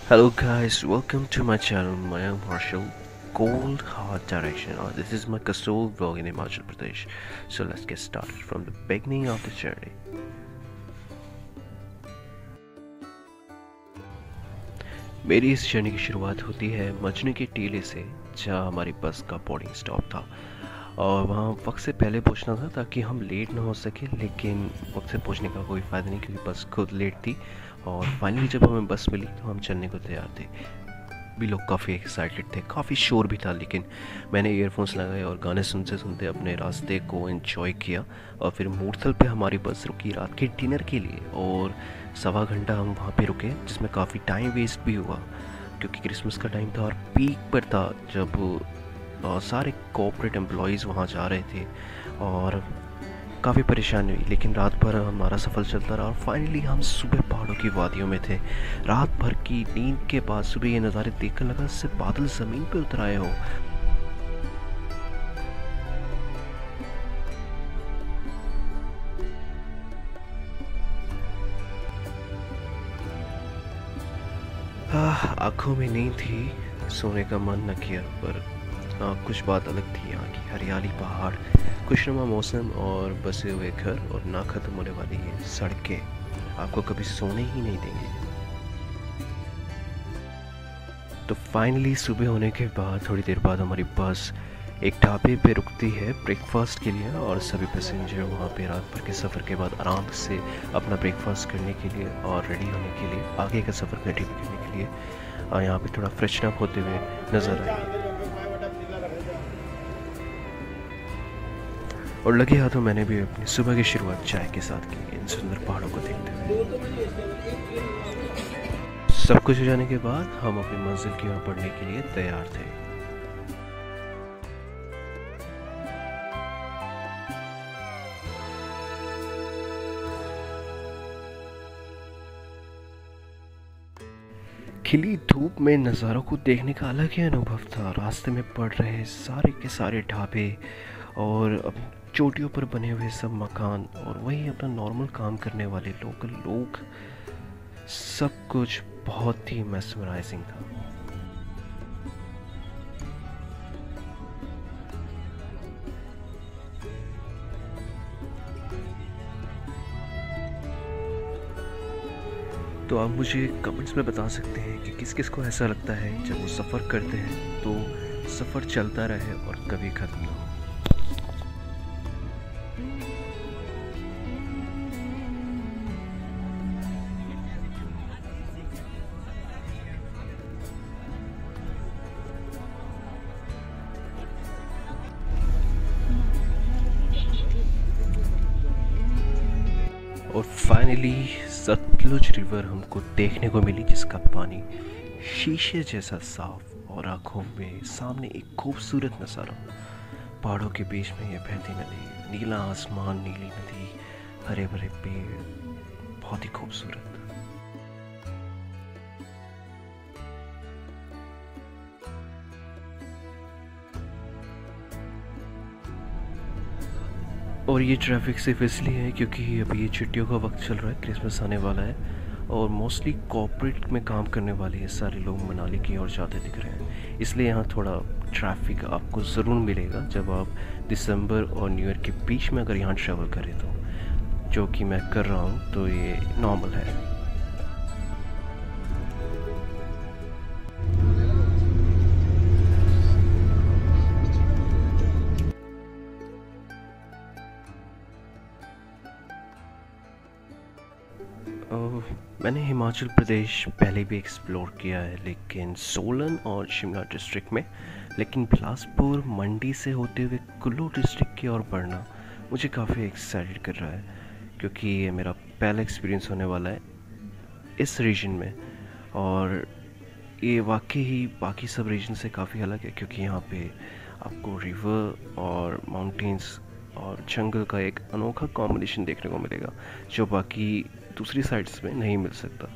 Hello guys, welcome to my channel Mayank Marshall Gold Heart Direction. This is my Kasol vlog in Himachal Pradesh. So let's get started from the beginning of the journey. मेरी इस journey की शुरुआत होती है मजनू के टीले से, जहाँ हमारी बस का बोर्डिंग स्टॉप था और वहाँ वक्त से पहले पहुँचना था ताकि हम लेट ना हो सके। लेकिन वक्त से पहुँचने का कोई फ़ायदा नहीं क्योंकि बस खुद लेट थी। और फाइनली जब हमें बस मिली तो हम चलने को तैयार थे। भी लोग काफ़ी एक्साइटेड थे, काफ़ी शोर भी था, लेकिन मैंने ईयरफोन्स लगाए और गाने सुनते सुनते अपने रास्ते को एंजॉय किया। और फिर मूर्थल पे हमारी बस रुकी रात के डिनर के लिए और सवा घंटा हम वहाँ पे रुके, जिसमें काफ़ी टाइम वेस्ट भी हुआ क्योंकि क्रिसमस का टाइम था और पीक पर था जब सारे कॉर्पोरेट एम्प्लॉयज़ वहाँ जा रहे थे और काफ़ी परेशानी हुई। लेकिन रात भर हमारा सफ़र चलता रहा और फाइनली हम सुबह पहाड़ों की वादियों में थे। रात भर की नींद के बाद सुबह ये नज़ारे देखकर लगा जैसे बादल ज़मीन पे उतर आए हो। आँखों में नींद थी, सोने का मन न किया, पर कुछ बात अलग थी। यहाँ की हरियाली, पहाड़, खुशनुमा मौसम और बसे हुए घर और ना ख़त्म होने वाली ये सड़कें आपको कभी सोने ही नहीं देंगे। तो फाइनली सुबह होने के बाद थोड़ी देर बाद हमारी बस एक ढाबे पे रुकती है ब्रेकफास्ट के लिए और सभी पैसेंजर वहाँ पे रात भर के सफ़र के बाद आराम से अपना ब्रेकफास्ट करने के लिए और रेडी होने के लिए आगे का सफ़र कंटिन्यू करने के लिए यहाँ पे थोड़ा फ्रेशन अप होते हुए नज़र आएंगे। और लगे हाथों मैंने भी अपनी सुबह की शुरुआत चाय के साथ की, इन सुंदर पहाड़ों को देखते हुए। सब कुछ हो जाने के बाद हम अपनी मंजिल की ओर बढ़ने के लिए तैयार थे। खिली धूप में नज़ारों को देखने का अलग ही अनुभव था। रास्ते में पड़ रहे सारे के सारे ढाबे और चोटियों पर बने हुए सब मकान और वही अपना नॉर्मल काम करने वाले लोकल लोग, सब कुछ बहुत ही मैस्मराइजिंग था। तो आप मुझे कमेंट्स में बता सकते हैं कि किस किस को ऐसा लगता है जब वो सफ़र करते हैं तो सफ़र चलता रहे और कभी ख़त्म ना हो। और फाइनली सतलुज रिवर हमको देखने को मिली, जिसका पानी शीशे जैसा साफ और आंखों में सामने एक खूबसूरत नज़ारा। पहाड़ों के बीच में ये बहती नदी, नीला आसमान, नीली नदी, हरे भरे पेड़, बहुत ही खूबसूरत। और ये ट्रैफिक सिर्फ इसलिए है क्योंकि अभी ये छुट्टियों का वक्त चल रहा है, क्रिसमस आने वाला है और मोस्टली कॉर्पोरेट में काम करने वाले ये सारे लोग मनाली की ओर जाते दिख रहे हैं। इसलिए यहाँ थोड़ा ट्रैफिक आपको ज़रूर मिलेगा जब आप दिसंबर और न्यू ईयर के बीच में अगर यहाँ ट्रैवल करें तो, जो कि मैं कर रहा हूँ, तो ये नॉर्मल है। मैंने हिमाचल प्रदेश पहले भी एक्सप्लोर किया है, लेकिन सोलन और शिमला डिस्ट्रिक्ट में, लेकिन बिलासपुर मंडी से होते हुए कुल्लू डिस्ट्रिक्ट की ओर बढ़ना मुझे काफ़ी एक्साइटेड कर रहा है क्योंकि ये मेरा पहला एक्सपीरियंस होने वाला है इस रीजन में। और ये वाकई ही बाकी सब रीजन से काफ़ी अलग है क्योंकि यहाँ पे आपको रिवर और माउंटेन्स और जंगल का एक अनोखा कॉम्बिनेशन देखने को मिलेगा जो बाकी दूसरी साइड्स में नहीं मिल सकता।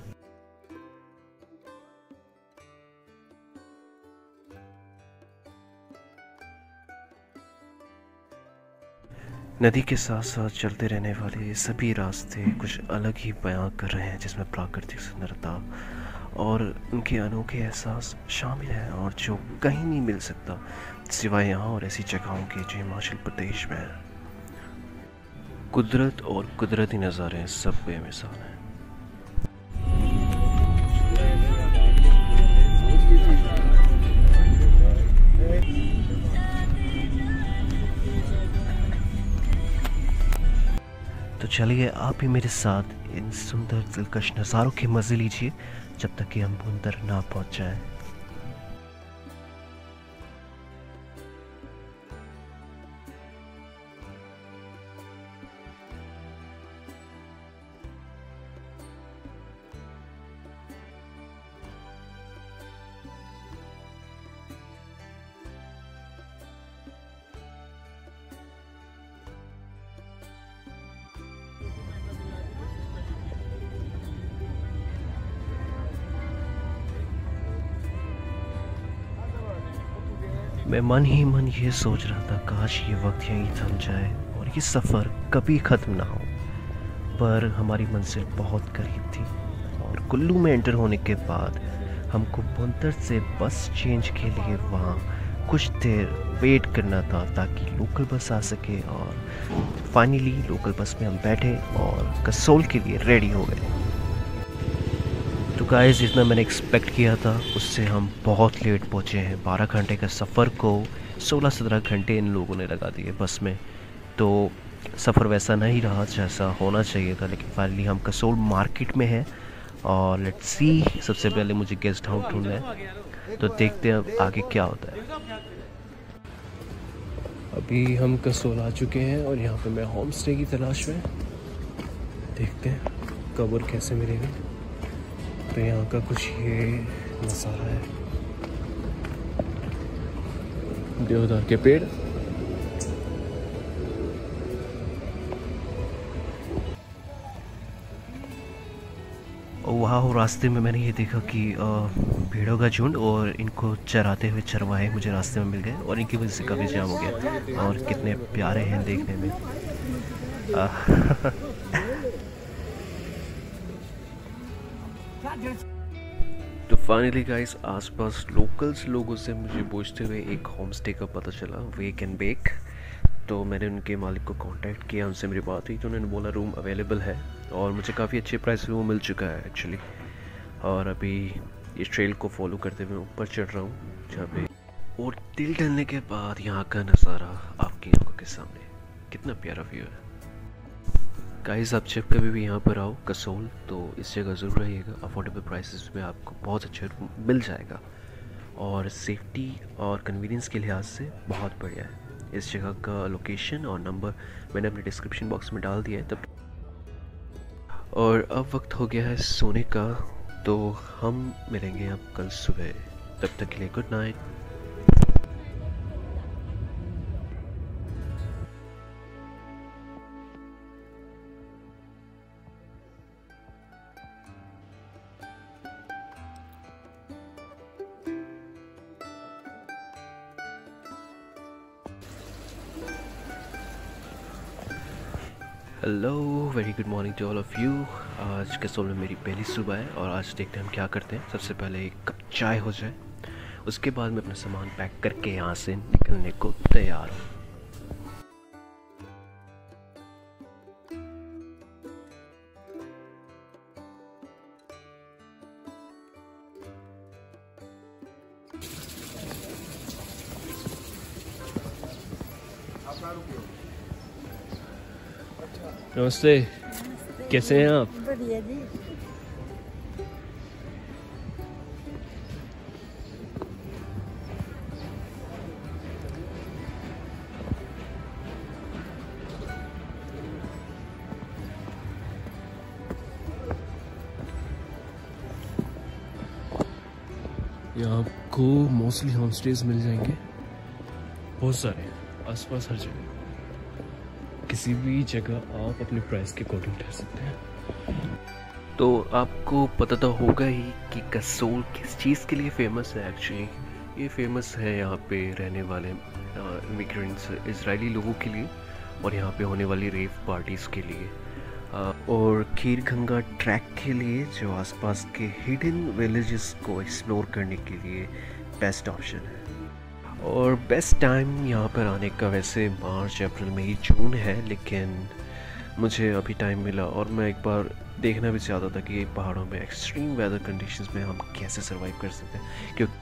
नदी के साथ साथ चलते रहने वाले सभी रास्ते कुछ अलग ही बयां कर रहे हैं, जिसमें प्राकृतिक सुंदरता और उनके अनोखे एहसास शामिल हैं और जो कहीं नहीं मिल सकता सिवाय यहाँ और ऐसी जगहों के जो हिमाचल प्रदेश में है। कुदरत और कुदरती नज़ारे सब बेमिसाल हैं। तो चलिए आप भी मेरे साथ इन सुंदर दिलकश नज़ारों के मज़े लीजिए जब तक कि हम भुंतर ना पहुंच जाए। मैं मन ही मन ये सोच रहा था काश ये वक्त यहीं थम जाए और ये सफ़र कभी ख़त्म ना हो, पर हमारी मंजिल बहुत करीब थी और कुल्लू में एंटर होने के बाद हमको भुंतर से बस चेंज के लिए वहाँ कुछ देर वेट करना था ताकि लोकल बस आ सके और फाइनली लोकल बस में हम बैठे और कसोल के लिए रेडी हो गए। तो गाइस जितना मैंने एक्सपेक्ट किया था उससे हम बहुत लेट पहुँचे हैं। 12 घंटे का सफ़र को 16-17 घंटे इन लोगों ने लगा दिए बस में। तो सफ़र वैसा नहीं रहा जैसा होना चाहिए था, लेकिन फाइनली हम कसोल मार्केट में हैं और लेट्स सी, सबसे पहले मुझे गेस्ट हाउस ढूंढना है, तो देखते हैं अब आगे क्या होता है। अभी हम कसोल आ चुके हैं और यहाँ पे मैं होम स्टे की तलाश में, देखते हैं कब और कैसे मिलेगा। तो यहाँ का कुछ ये नज़ारा है, देवदार के पेड़। और वहाँ रास्ते में मैंने ये देखा कि भेड़ों का झुंड और इनको चराते हुए चरवाहे मुझे रास्ते में मिल गए और इनकी वजह से काफ़ी जाम हो गया और कितने प्यारे हैं देखने में। तो फाइनली गाइस आसपास लोकल्स लोगों से मुझे पूछते हुए एक होम स्टे का पता चला, वेक एंड बेक। तो मैंने उनके मालिक को कांटेक्ट किया, उनसे मेरी बात हुई तो उन्होंने बोला रूम अवेलेबल है और मुझे काफ़ी अच्छे प्राइस में वो मिल चुका है एक्चुअली। और अभी इस ट्रेल को फॉलो करते हुए ऊपर चढ़ रहा हूँ जहाँ पे, और दिल ढलने के बाद यहाँ का नज़ारा आपकी आंखों के सामने, कितना प्यारा व्यू है। गाइस आप जब कभी भी यहाँ पर आओ कसोल तो इस जगह ज़रूर रहिएगा। अफोर्डेबल प्राइसेस में आपको बहुत अच्छे रूम मिल जाएगा और सेफ्टी और कन्वीनियंस के लिहाज से बहुत बढ़िया है। इस जगह का लोकेशन और नंबर मैंने अपने डिस्क्रिप्शन बॉक्स में डाल दिया है तब। और अब वक्त हो गया है सोने का, तो हम मिलेंगे अब कल सुबह, तब तक के लिए good night. Hello, very good morning to all of you. आज कसोल में मेरी पहली सुबह है और आज देखते हैं हम क्या करते हैं। सबसे पहले एक कप चाय हो जाए, उसके बाद मैं अपना सामान पैक करके यहाँ से निकलने को तैयार हूँ। नमस्ते, कैसे हैं आप? बढ़िया जी। यहाँ आपको मोस्टली होम स्टेज मिल जाएंगे, बहुत सारे आसपास हर जगह। किसी भी जगह आप अपने प्राइस के अकॉर्डिंग ठहर सकते हैं। तो आपको पता तो होगा ही कि कसोल किस चीज़ के लिए फेमस है। एक्चुअली ये फेमस है यहाँ पे रहने वाले इमिग्रेंट्स इजरायली लोगों के लिए और यहाँ पे होने वाली रेव पार्टीज़ के लिए। और खीर गंगा ट्रैक के लिए जो आसपास के हिडन विलेजेस को एक्सप्लोर करने के लिए बेस्ट ऑप्शन है। और बेस्ट टाइम यहाँ पर आने का वैसे मार्च अप्रैल मई जून है, लेकिन मुझे अभी टाइम मिला और मैं एक बार देखना भी चाहता था कि पहाड़ों में एक्सट्रीम वेदर कंडीशंस में हम कैसे सरवाइव कर सकते हैं। क्योंकि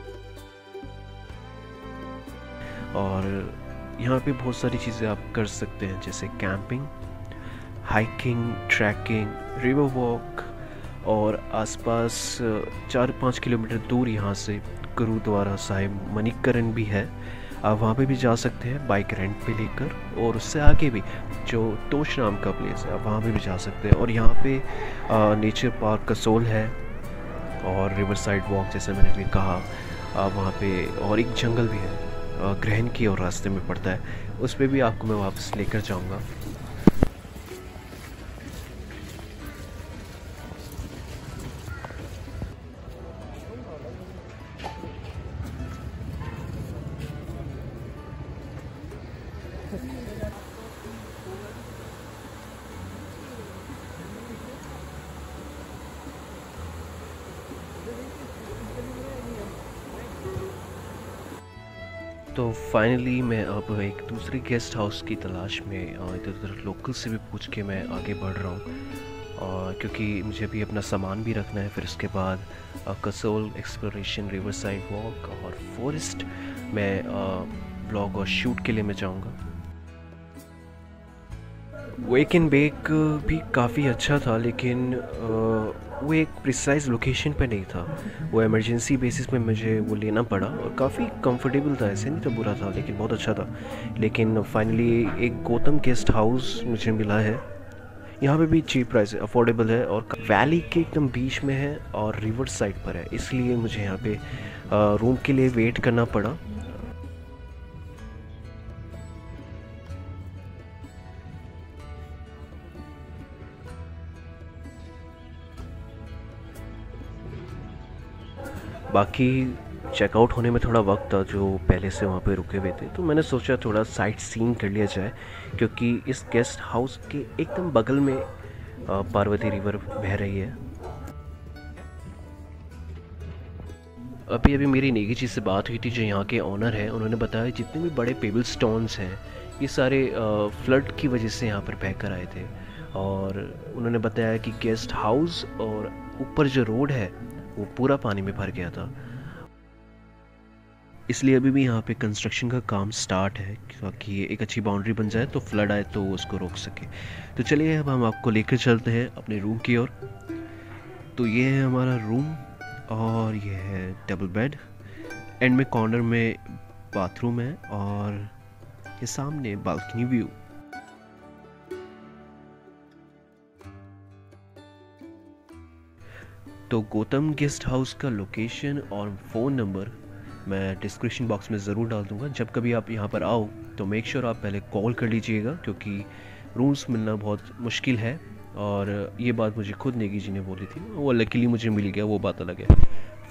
और यहाँ पे बहुत सारी चीज़ें आप कर सकते हैं, जैसे camping, hiking, trekking, river walk, और आसपास 4-5 किलोमीटर दूर यहाँ से गुरुद्वारा साहिब मणिकरण भी है। आप वहाँ पे भी जा सकते हैं बाइक रेंट पे लेकर, और उससे आगे भी जो तोशराम का प्लेस है आप वहाँ पे भी जा सकते हैं। और यहाँ पे नेचर पार्क कसोल है और रिवर साइड वॉक जैसे मैंने भी कहा वहाँ पे, और एक जंगल भी है ग्रहण की और रास्ते में पड़ता है, उस पर भी आपको मैं वापस लेकर जाऊँगा। तो फाइनली मैं अब एक दूसरे गेस्ट हाउस की तलाश में इधर उधर लोकल से भी पूछ के मैं आगे बढ़ रहा हूँ, और क्योंकि मुझे भी अपना सामान भी रखना है। फिर उसके बाद Kasol exploration, river side walk और फॉरेस्ट में ब्लॉग और शूट के लिए मैं जाऊँगा। वेक एंड बेक भी काफ़ी अच्छा था, लेकिन वो एक प्रिसाइज लोकेशन पे नहीं था, वो इमरजेंसी बेसिस पे मुझे वो लेना पड़ा, और काफ़ी कंफर्टेबल था, ऐसे नहीं था बुरा था, लेकिन बहुत अच्छा था। लेकिन फाइनली एक गौतम गेस्ट हाउस मुझे मिला है, यहाँ पे भी चीप प्राइस है, अफोर्डेबल है, और वैली के एकदम बीच में है और रिवर साइड पर है, इसलिए मुझे यहाँ पे रूम के लिए वेट करना पड़ा। बाकी चेकआउट होने में थोड़ा वक्त था, जो पहले से वहाँ पे रुके हुए थे, तो मैंने सोचा थोड़ा साइट सीइंग कर लिया जाए, क्योंकि इस गेस्ट हाउस के एकदम बगल में पार्वती रिवर बह रही है। अभी अभी मेरी नेगी जी से बात हुई थी, जो यहाँ के ओनर है, उन्होंने बताया जितने भी बड़े पेबल स्टोन्स हैं ये सारे फ्लड की वजह से यहाँ पर बह कर आए थे, और उन्होंने बताया कि गेस्ट हाउस और ऊपर जो रोड है वो पूरा पानी में भर गया था, इसलिए अभी भी यहाँ पे कंस्ट्रक्शन का काम स्टार्ट है, ताकि एक अच्छी बाउंड्री बन जाए तो फ्लड आए तो उसको रोक सके। तो चलिए अब हम आपको लेकर चलते हैं अपने रूम की ओर। तो ये है हमारा रूम, और ये है डबल बेड, एंड में कॉर्नर में बाथरूम है, और ये सामने बालकनी व्यू। तो गौतम गेस्ट हाउस का लोकेशन और फ़ोन नंबर मैं डिस्क्रिप्शन बॉक्स में ज़रूर डाल दूँगा। जब कभी आप यहाँ पर आओ तो मेक श्योर आप पहले कॉल कर लीजिएगा, क्योंकि रूम्स मिलना बहुत मुश्किल है, और ये बात मुझे खुद नेगी जी ने बोली थी, वो लकीली मुझे मिल गया, वो बात अलग है।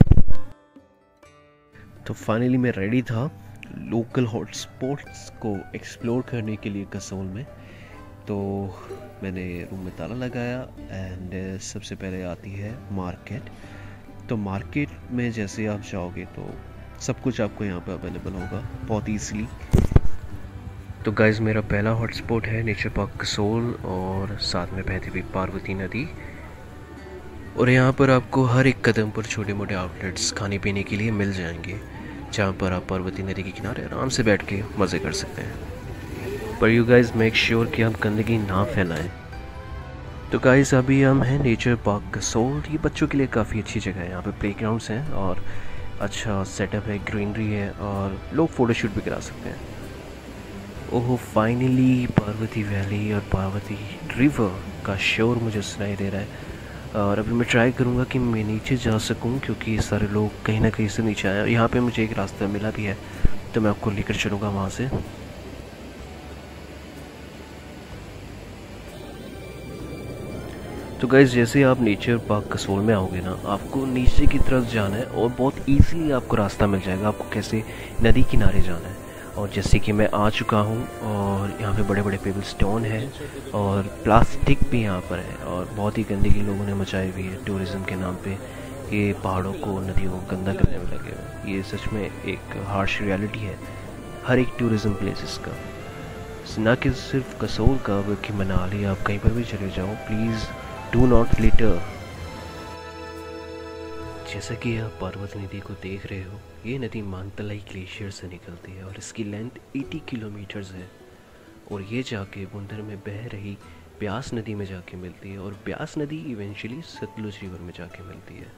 तो फाइनली मैं रेडी था लोकल हॉटस्पॉट्स को एक्सप्लोर करने के लिए कसोल में। तो मैंने रूम में ताला लगाया, एंड सबसे पहले आती है मार्केट। तो मार्केट में जैसे आप जाओगे तो सब कुछ आपको यहाँ पे अवेलेबल होगा बहुत ईजीली। तो गाइज़ मेरा पहला हॉटस्पॉट है नेचर पार्क कसोल, और साथ में बहती हुई पार्वती नदी, और यहाँ पर आपको हर एक कदम पर छोटे मोटे आउटलेट्स खाने पीने के लिए मिल जाएंगे, जहाँ पर आप पार्वती नदी के किनारे आराम से बैठ के मज़े कर सकते हैं। पर यू गाइज़ मेक श्योर कि आप गंदगी ना फैलाएं। तो गाइज़ अभी हम हैं नेचर पार्क कसोल। ये बच्चों के लिए काफ़ी अच्छी जगह है, यहाँ पे प्लेग्राउंड्स हैं और अच्छा सेटअप है, ग्रीनरी है, और लोग फ़ोटोशूट भी करा सकते हैं। ओह फाइनली पार्वती वैली और पार्वती रिवर का शोर मुझे सुनाई दे रहा है, और अभी मैं ट्राई करूँगा कि मैं नीचे जा सकूँ, क्योंकि सारे लोग कहीं ना कहीं से नीचे आए, और यहाँ पे मुझे एक रास्ता मिला भी है, तो मैं आपको लेकर चलूँगा वहाँ से। तो गाइज़ जैसे आप नेचर पार्क कसोल में आओगे ना, आपको नीचे की तरफ जाना है, और बहुत इजीली आपको रास्ता मिल जाएगा आपको कैसे नदी किनारे जाना है। और जैसे कि मैं आ चुका हूँ और यहाँ पे बड़े बड़े पेबल स्टोन है और प्लास्टिक भी यहाँ पर है और बहुत ही गंदगी लोगों ने मचाई हुई है टूरिज़्म के नाम पे। ये पहाड़ों को, नदियों को गंदा करने में लगे हुए। ये सच में एक हार्श रियलिटी है हर एक टूरिज़्म प्लेसेस का, ना कि सिर्फ कसोल का बल्कि मनाली। आप कहीं पर भी चले जाओ, प्लीज़ डू नॉट लिटर। जैसा कि आप पर्वत नदी को देख रहे हो, ये नदी मानतलाई ग्लेशियर से निकलती है और इसकी लेंथ 80 किलोमीटर्स है और ये जाके बुंदर में बह रही ब्यास नदी में जाके मिलती है और ब्यास नदी इवेंचुअली सतलुज रिवर में जाके मिलती है।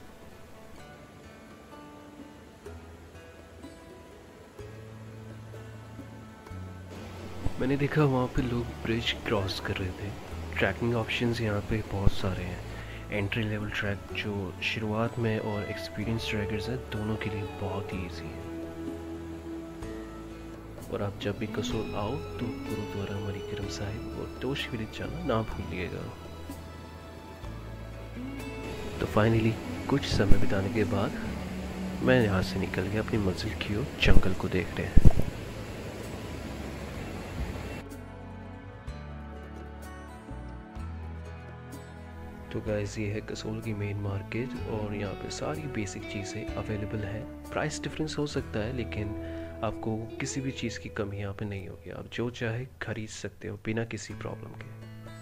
मैंने देखा वहाँ पे लोग ब्रिज क्रॉस कर रहे थे। ट्रैकिंग ऑप्शंस यहाँ पे बहुत सारे हैं। एंट्री लेवल ट्रैक जो शुरुआत में और एक्सपीरियंस ट्रैकर्स हैं दोनों के लिए बहुत ही ईजी है। और आप जब भी कसोल आओ तो गुरुद्वारा मणिकरण साहिब और तोश विलेज जाना ना भूलिएगा। तो फाइनली कुछ समय बिताने के बाद मैं यहाँ से निकल गया अपनी मंजिल की ओर, जंगल को देख रहे हैं। तो गाइस ये है कसोल की मेन मार्केट और यहाँ पे सारी बेसिक चीज़ें अवेलेबल है। प्राइस डिफरेंस हो सकता है लेकिन आपको किसी भी चीज़ की कमी यहाँ पे नहीं होगी। आप जो चाहे खरीद सकते हो बिना किसी प्रॉब्लम के।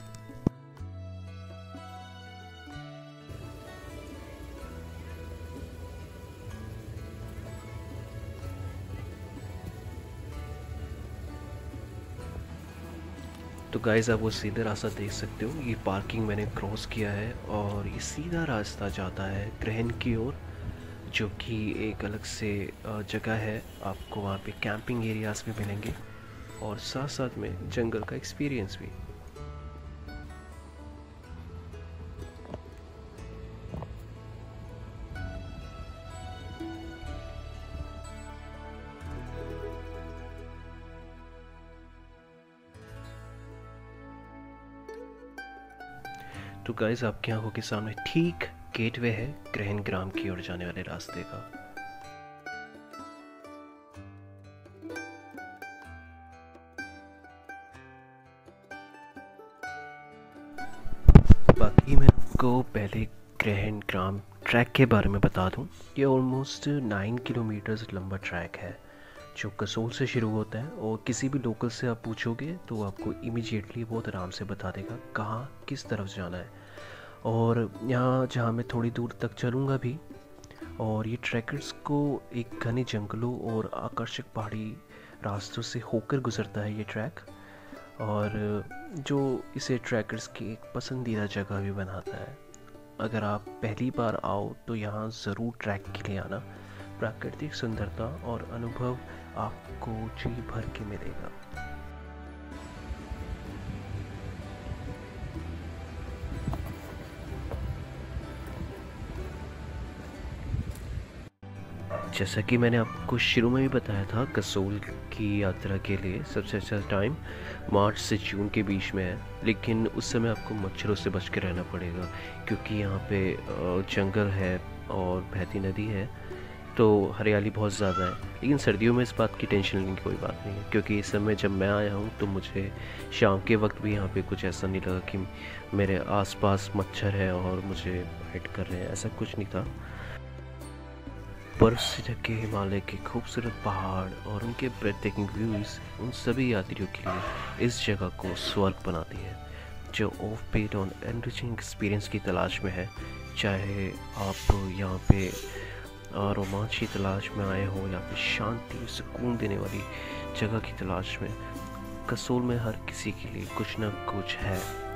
तो गाइस आप वो सीधा रास्ता देख सकते हो, ये पार्किंग मैंने क्रॉस किया है और ये सीधा रास्ता जाता है ग्रहण की ओर, जो कि एक अलग से जगह है। आपको वहाँ पे कैंपिंग एरियाज भी मिलेंगे और साथ साथ में जंगल का एक्सपीरियंस भी। तो गाइस आपकी आंखों के सामने ठीक गेटवे है ग्रहण ग्राम की ओर जाने वाले रास्ते का। बाकी मैं आपको पहले ग्रहण ग्राम ट्रैक के बारे में बता दूं। ये ऑलमोस्ट 9 किलोमीटर्स लंबा ट्रैक है जो कसोल से शुरू होता है और किसी भी लोकल से आप पूछोगे तो आपको इमीडिएटली बहुत आराम से बता देगा कहाँ किस तरफ जाना है। और यहाँ जहाँ मैं थोड़ी दूर तक चलूँगा भी, और ये ट्रैकर्स को एक घने जंगलों और आकर्षक पहाड़ी रास्तों से होकर गुजरता है ये ट्रैक, और जो इसे ट्रैकर्स की एक पसंदीदा जगह भी बनाता है। अगर आप पहली बार आओ तो यहाँ ज़रूर ट्रैक के लिए आना। प्राकृतिक सुंदरता और अनुभव आपको जी भर के मिलेगा। जैसा कि मैंने आपको शुरू में भी बताया था, कसोल की यात्रा के लिए सबसे अच्छा टाइम मार्च से जून के बीच में है, लेकिन उस समय आपको मच्छरों से बच के रहना पड़ेगा क्योंकि यहाँ पे जंगल है और बहती नदी है, तो हरियाली बहुत ज़्यादा है। लेकिन सर्दियों में इस बात की टेंशन लेने की कोई बात नहीं है क्योंकि इस समय जब मैं आया हूँ तो मुझे शाम के वक्त भी यहाँ पे कुछ ऐसा नहीं लगा कि मेरे आसपास मच्छर है और मुझे बाइट कर रहे हैं, ऐसा कुछ नहीं था। बर्फ से ढके हिमालय के खूबसूरत पहाड़ और उनके ब्रेथटेकिंग व्यूज़ उन सभी यात्रियों के लिए इस जगह को स्वर्ग बनाती है जो ऑफ बीट और एनरिचिंग एक्सपीरियंस की तलाश में है। चाहे आप यहाँ पे रोमांच की तलाश में आए हो या फिर शांति सुकून देने वाली जगह की तलाश में, कसोल में हर किसी के लिए कुछ ना कुछ है।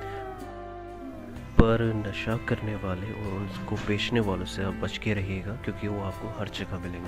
पर नशा करने वाले और उसको बेचने वालों से आप बच के रहिएगा क्योंकि वो आपको हर जगह मिलेंगे।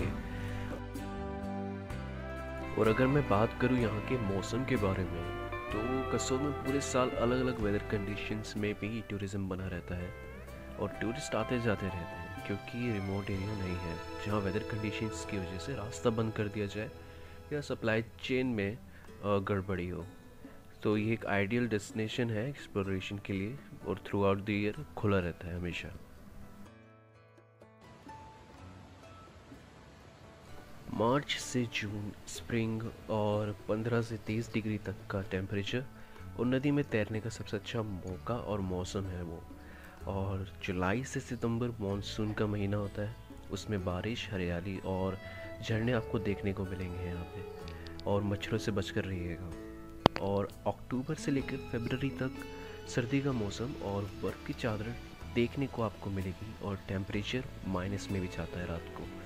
और अगर मैं बात करूँ यहाँ के मौसम के बारे में, तो कसोल में पूरे साल अलग अलग वेदर कंडीशंस में भी टूरिज़्म बना रहता है और टूरिस्ट आते जाते रहते हैं क्योंकि ये रिमोट एरिया नहीं है जहाँ वेदर कंडीशंस की वजह से रास्ता बंद कर दिया जाए या सप्लाई चेन में गड़बड़ी हो। तो ये एक आइडियल डेस्टिनेशन है एक्सप्लोरेशन के लिए और थ्रू आउट द ईयर खुला रहता है हमेशा। मार्च से जून स्प्रिंग और 15 से 30 डिग्री तक का टेम्परेचर और नदी में तैरने का सबसे अच्छा मौका और मौसम है वो। और जुलाई से सितंबर मानसून का महीना होता है, उसमें बारिश, हरियाली और झरने आपको देखने को मिलेंगे यहाँ पे। और मच्छरों से बचकर रहिएगा। और अक्टूबर से लेकर फरवरी तक सर्दी का मौसम और बर्फ़ की चादर देखने को आपको मिलेगी और टेम्परेचर माइनस में भी जाता है रात को।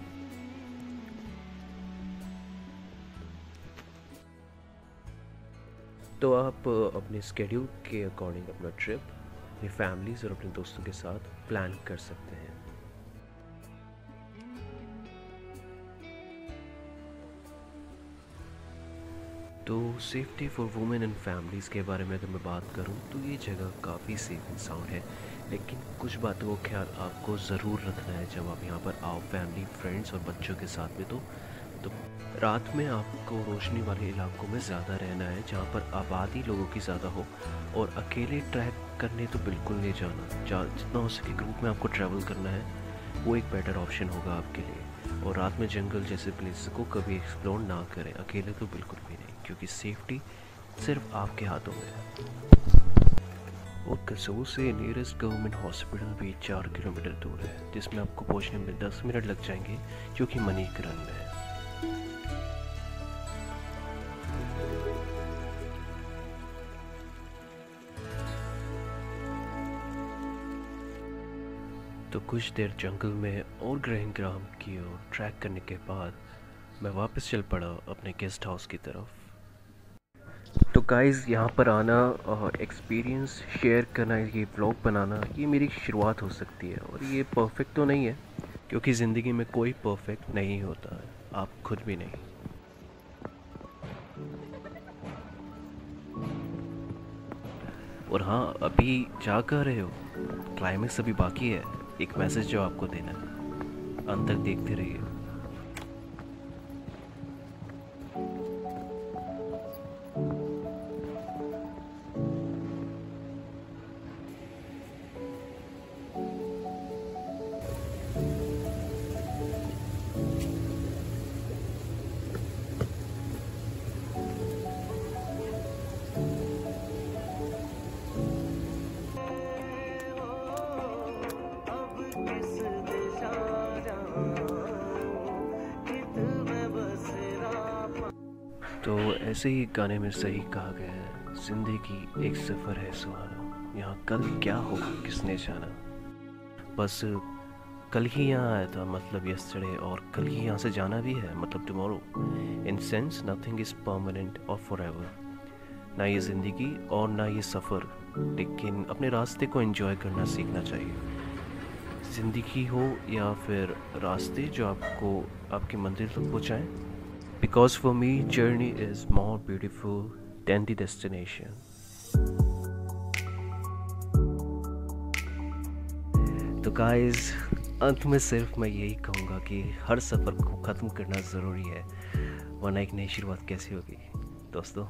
तो आप अपने स्केड्यूल के अकॉर्डिंग अपना ट्रिप अपनी फैमिलीज़ और अपने दोस्तों के साथ प्लान कर सकते हैं। तो safety for women and families के बारे में अगर मैं बात करूं तो ये जगह काफ़ी सेफ एंड साउंड है, लेकिन कुछ बातों का ख्याल आपको ज़रूर रखना है जब आप यहाँ पर आओ फैमिली, फ्रेंड्स और बच्चों के साथ में। तो रात में आपको रोशनी वाले इलाकों में ज़्यादा रहना है जहाँ पर आबादी लोगों की ज़्यादा हो। और अकेले ट्रैक करने तो बिल्कुल नहीं जाना। जितना हो सके ग्रुप में आपको ट्रैवल करना है, वो एक बेटर ऑप्शन होगा आपके लिए। और रात में जंगल जैसे प्लेस को कभी एक्सप्लोर ना करें, अकेले तो बिल्कुल भी नहीं, क्योंकि सेफ्टी सिर्फ आपके हाथों में है। और कसोल से नियरेस्ट गवर्नमेंट हॉस्पिटल भी 4 किलोमीटर दूर है, जिसमें आपको पहुँचने में 10 मिनट लग जाएंगे, जो कि मणिकरण में है। तो कुछ देर जंगल में और ग्रहण ग्राम की ओर ट्रैक करने के बाद मैं वापस चल पड़ा अपने गेस्ट हाउस की तरफ। तो गाइस, यहाँ पर आना और एक्सपीरियंस शेयर करना, ये ब्लॉग बनाना, ये मेरी शुरुआत हो सकती है। और ये परफेक्ट तो नहीं है, क्योंकि ज़िंदगी में कोई परफेक्ट नहीं होता है, आप खुद भी नहीं। और हाँ, अभी जा कर रहे हो, क्लाइमेक्स अभी बाकी है। एक मैसेज जो आपको देना है, अंत तक देखते रहिए। तो ऐसे ही गाने में सही कहा गया है, जिंदगी एक सफ़र है सुहाना, यहाँ कल क्या होगा किसने जाना। बस कल ही यहाँ आया था, मतलब यस्टरडे, और कल ही यहाँ से जाना भी है, मतलब tomorrow. In sense nothing is permanent और फॉरएवर, ना ये ज़िंदगी और ना ये सफ़र। लेकिन अपने रास्ते को एंजॉय करना सीखना चाहिए। ज़िंदगी हो या फिर रास्ते जो आपको आपकी मंजिल तक पहुँचाएँ। Because for me, journey is more beautiful than the destination. तो guys, अंत में सिर्फ मैं यही कहूँगा कि हर सफ़र को ख़त्म करना ज़रूरी है, वरना एक नई शुरुआत कैसी होगी दोस्तों।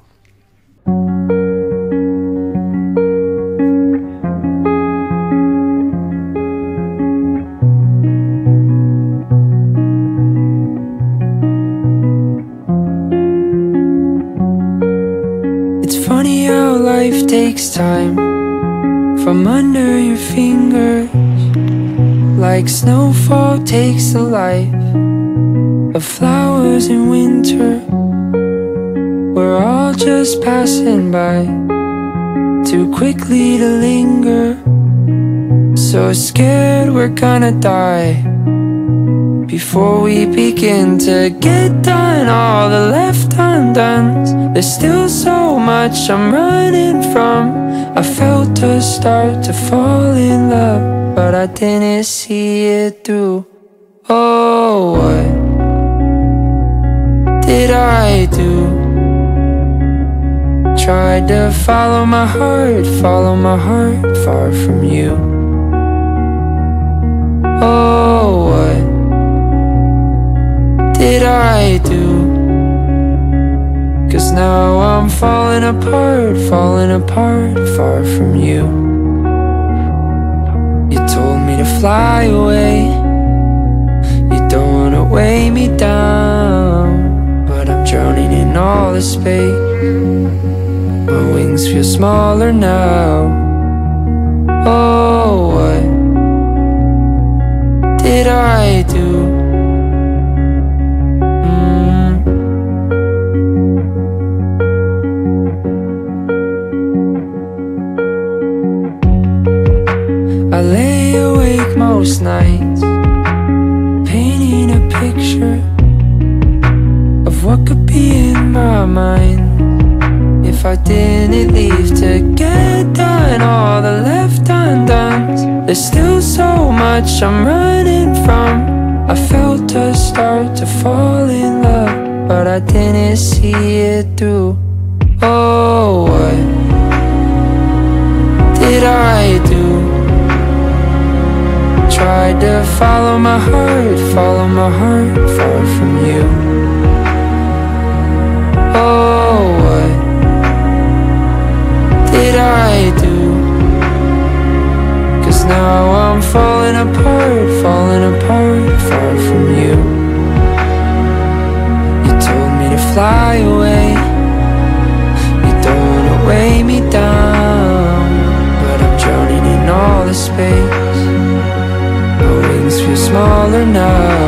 Funny how life takes time from under your fingers, like snowfall takes the life of flowers in winter. We're all just passing by, too quickly to linger, so scared we're gonna die before we begin to get done all the left undones. There's still so much I'm running from. I felt us start to fall in love, but I didn't see it through. Oh, what did I do? Tried to follow my heart far from you. Oh, what did I do? 'Cause now I'm falling apart far from you. You told me to fly away, you don't wanna wait weigh me down, but I'm drowning in all the space. My wings feel smaller now. Oh, what did I do? I lay awake most nights, painting a picture of what could be in my mind if I didn't leave to get done all the left undone. There's still so much I'm running from. I felt a start to fall in love, but I didn't see it through. Oh, what did I do? Tried to follow my heart far from you. Oh, what did I do? 'Cause now I'm falling apart far from you. You told me to fly away, you don't wanna weigh me down, but I'm drowning in all the space. My wings feel smaller now.